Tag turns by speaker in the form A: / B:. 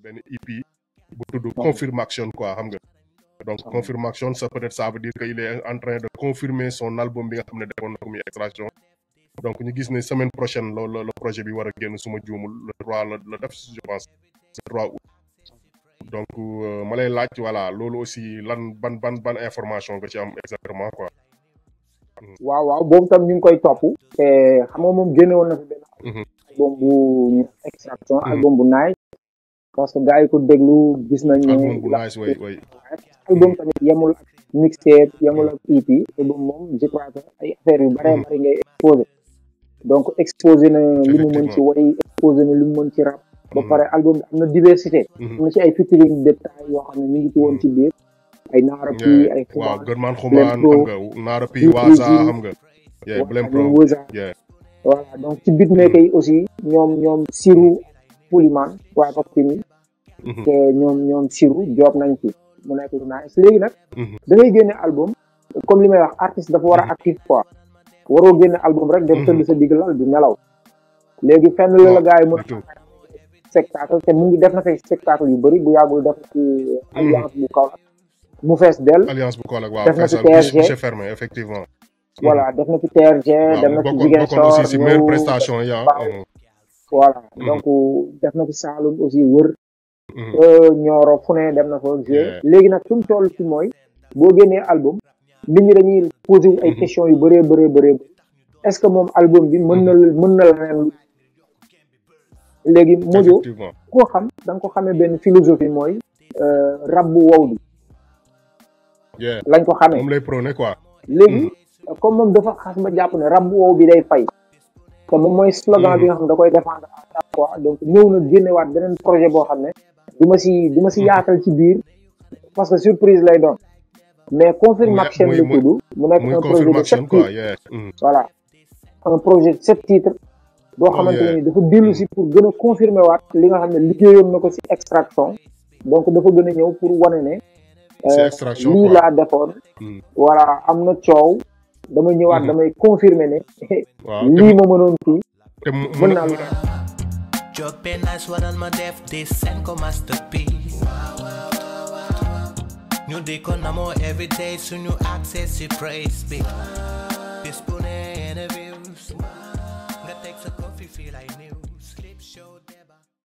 A: benn EP bu tudd Confirmation quoi xam nga donc Confirmation ça peut-être ça veut dire que il est en train de confirmer son album bi nga xam ne defoon na ko muy Extraction donc ñu gis ne semaine prochaine le projet bi war a génn suma juumul le 3 la def je pense le 3 août donc ma lay laaj voilà loolu aussi lan ban information nga ci am exactement quoi.
B: waaw boobu tam ñu ngi koy topp te xam nga moom génne woon na fi benn album bu Extraction album bu nice parce que gars yi ko déglu gis nañ ne
A: album bu nice way
B: album tamit yemul ak mixtape yemul ak EP album moom je crois que ay affaires yu bare bari ngay exposé donc exposé na li mu mën ci way exposé na li mu mën ci rap ba pare album bi am na diversité am na ci ay featuring détails yoo xam ne mi ngi ci woon ci biir ay naara pii ay
A: waaw gën maan xumaan xam nga naara pii waasa xam nga blem pro
B: voilà donc ci beatmaker yi aussi ñoom Siru Puliman waa Papini te ñoom Siru job nañ ci mu nekk lu nice léegi nag da ngay génne album comme li may wax artiste dafa war a actif quoi waroo génne album rek dem tëdd sa digg lal di nelaw léegi fenn la gars yi mën spectacle te mu ngi def na fay spectacle yu bëri bu yàggul def na ci alliance bu Kaolack mu fees del
A: alliance bu Kaolack waaw
B: def na fi TRG
A: fermé effectivement
B: voilà def na fi TRG dem na fi Ziguinchor
A: aussi si meilleure prestation ya
B: voilà donc def na fi Saloum aussi wër Nioro fu ne dem na fa jouer léegi nag fi mu toll ci mooy boo génnee album nit ñi dañuy posé ay questions yu bëree est-ce que moom album bi mën na leneen lu léegi Mojo koo xam da nga ko xamee benn philosophie mooy rab bu wow bi lañ ko xamee
A: moom lay prôné quoi
B: léegi comme moom dafa xas ba jàpp ne rab bu wow bi day fay te moom mooy slogan bi nga xam ne da koy défendre à chaque fois donc ñëw na génnewaat beneen projet boo xam ne du ma si yaatal ci biir parce que surprise lay doon mais Confirmation la tudd mu nekk un projet de 7 titres voilà un projet de 7 titres boo xamante ne dafa dellu si pour gën a confirmer waat li nga xam ne liggéeyoon na ko si Extraction donc dafa gën a ñëw pour wane ne lii laa defoon voilà am na coow dama ñëwaat damay confirmer ne lii ma mënoon fii mën naa lu
C: job be nice waral ma def di seen ko masterpiece ñu di ko namoo everyday suñu access si praise bi bis bu ne interviews nga teg sa coffee feel like new